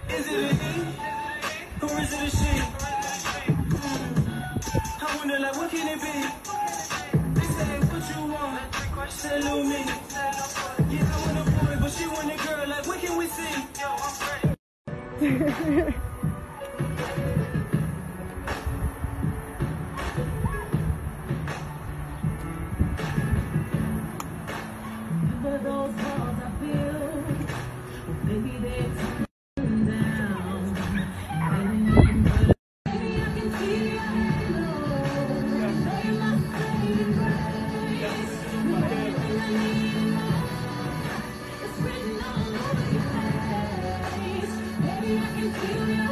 Is it a he? Or is it a she? I wonder, like, what can it be? They say, what you want? Say, little me. Yeah, I want a boy, but she want a girl. Like, what can we see? Yo, I'm ready. Those walls I built, maybe they're torn down. Maybe I can see your halo. They must say grace. Everything I need, it's written all over your face. Maybe I can feel your